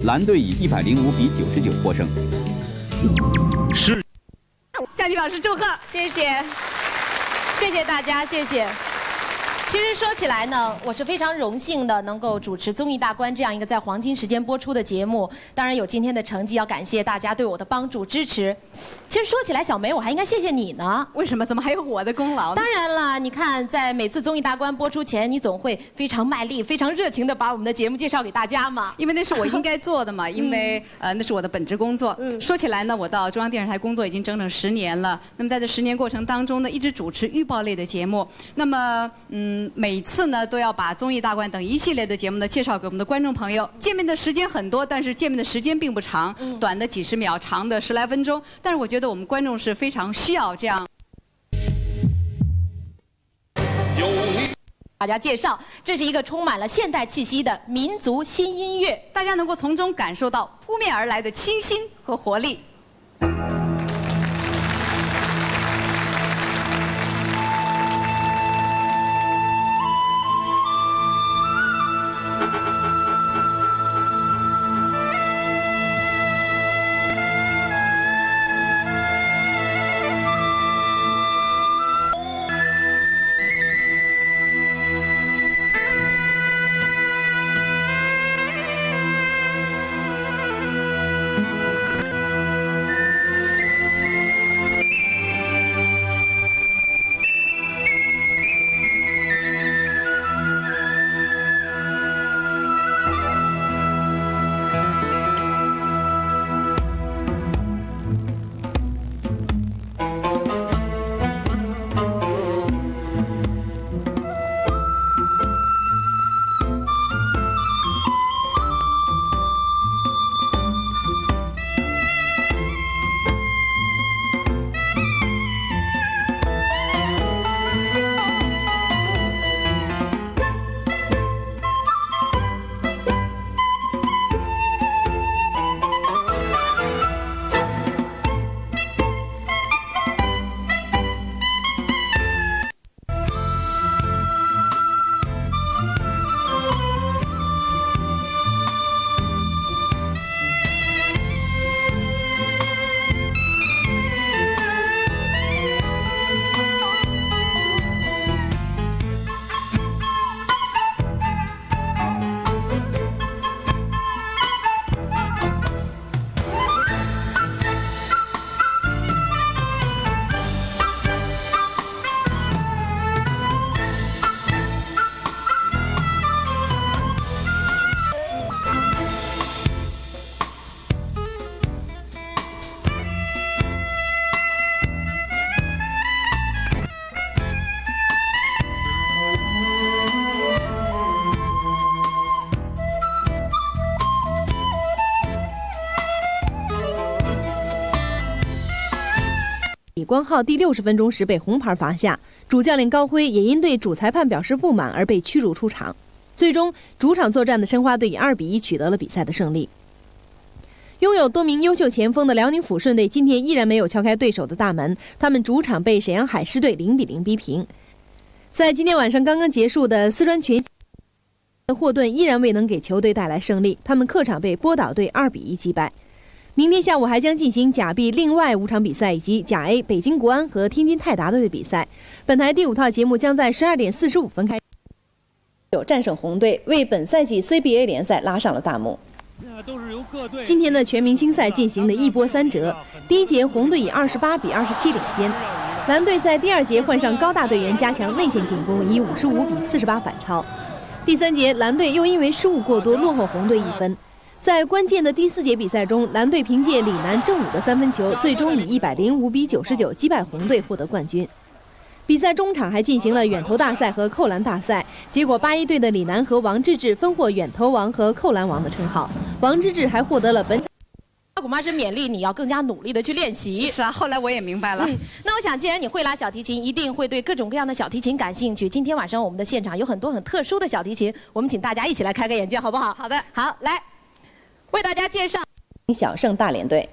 蓝队以105比99获胜。 是， 向季老师祝贺， 谢谢，谢谢大家，谢谢。其实说起来呢，我是非常荣幸的能够主持《综艺大观》这样一个在黄金时间播出的节目。当然有今天的成绩，要感谢大家对我的帮助支持。其实说起来，小梅，我还应该谢谢你呢。 为什么？怎么还有我的功劳呢？ 当然了，你看，在每次《综艺大观》播出前，你总会非常卖力、非常热情的把我们的节目介绍给大家嘛。 因为那是我应该做的嘛，因为那是我的本职工作。说起来呢，我到中央电视台工作已经整整10年了。那么在这10年过程当中呢，一直主持预报类的节目。那么每次呢都要把综艺大观等一系列的节目呢介绍给我们的观众朋友。见面的时间很多，但是见面的时间并不长，短的几十秒，长的10来分钟。但是我觉得我们观众是非常需要这样。 大家介绍，这是一个充满了现代气息的民族新音乐， 大家能够从中感受到扑面而来的清新和活力。 李光浩第60分钟时被红牌罚下，主教练高辉也因对主裁判表示不满而被驱逐出场。最终，主场作战的申花队以2比1取得了比赛的胜利。拥有多名优秀前锋的辽宁抚顺队今天依然没有敲开对手的大门，他们主场被沈阳海狮队0比0逼平。在今天晚上刚刚结束的四川全霍顿依然未能给球队带来胜利，他们客场被波岛队2比1击败。明天下午还将进行甲 B 另外5场比赛，以及甲 A 北京国安和天津泰达队的比赛。本台第5套节目将在12点45分开始，有战胜红队，为本赛季 CBA 联赛拉上了大幕。今天的全明星赛进行的一波3折，第一节红队以28比27领先，蓝队在第2节换上高大队员加强内线进攻，以55比48反超。第3节蓝队又因为失误过多落后红队1分。在关键的第4节比赛中，蓝队凭借李楠、郑武的3分球，最终以105比99击败红队，获得冠军。比赛中场还进行了远投大赛和扣篮大赛，结果81队的李楠和王治郅分获远投王和扣篮王的称号。王治郅还获得了本场。 古妈是勉励你要更加努力的去练习。 是啊，后来我也明白了。 那我想，既然你会拉小提琴，一定会对各种各样的小提琴感兴趣。今天晚上我们的现场有很多很特殊的小提琴，我们请大家一起来开开眼界，好不好？ 好的， 好，来为大家介绍小胜大连队。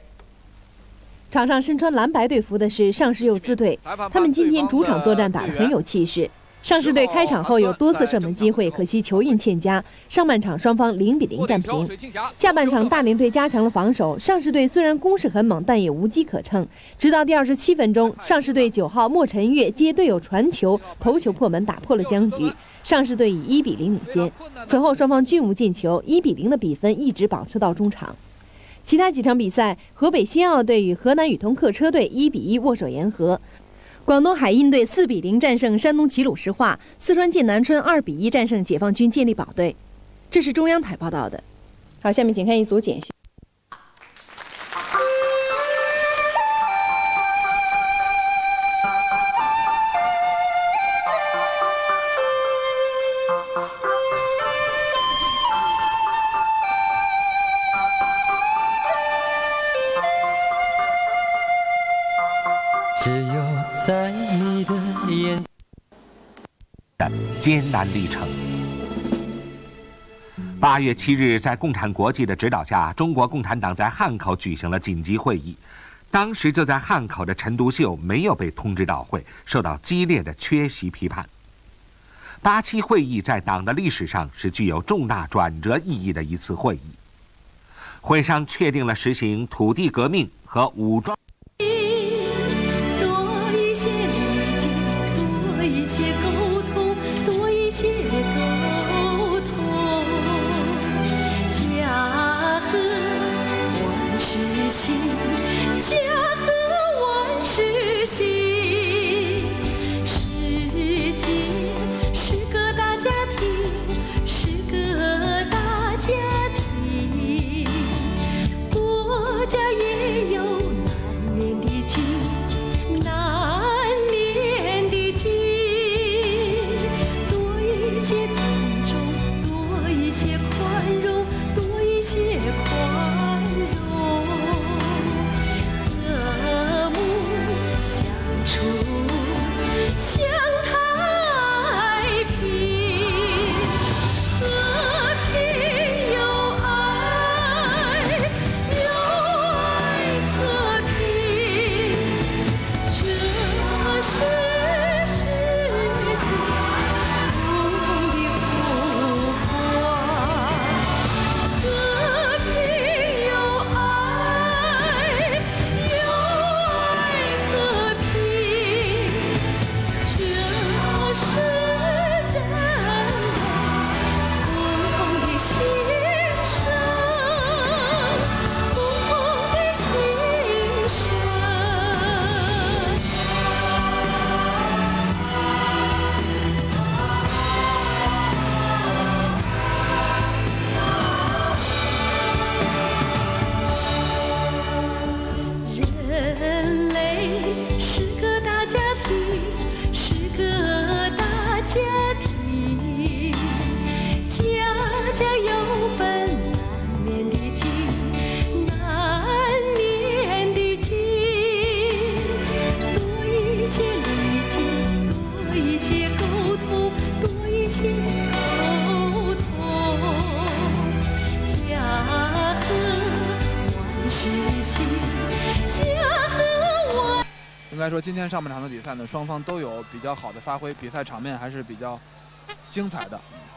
场上身穿蓝白队服的是上市幼资队，他们今天主场作战打得很有气势。 上市队开场后有多次射门机会，可惜球运欠佳。上半场双方0比0战平。下半场大连队加强了防守，上市队虽然攻势很猛，但也无机可乘。直到第27分钟，上市队9号莫晨月接队友传球，头球破门，打破了僵局。上市队以1比0领先。此后双方均无进球，1比0的比分一直保持到中场。其他几场比赛，河北新奥队与河南宇通客车队1比1握手言和。广东海印队4比0战胜山东齐鲁石化，四川剑南春2比1战胜解放军健力宝队。这是中央台报道的。好，下面请看一组简讯。 只有在你的眼的艰难历程。8月7日，在共产国际的指导下，中国共产党在汉口举行了紧急会议。当时就在汉口的陈独秀没有被通知到会，受到激烈的缺席批判。87会议在党的历史上是具有重大转折意义的一次会议。会上确定了实行土地革命和武装。 家和万事兴，世界是个大家庭，是个大家庭，国家也有难念的经，难念的经，多一些尊重，多一些宽容，多一些宽容。向太平，和平有爱，有爱和平，这是世界共同的福花。和平有爱，有爱和平。这是人共同的心声，共同的心声。人类是个大家庭，是个大家庭，家家有本难念的经，难念的经，多一些理解，多一些沟通，多一些沟通，家和万事兴，家和万。 应该说，今天上半场的比赛呢，双方都有比较好的发挥，比赛场面还是比较精彩的。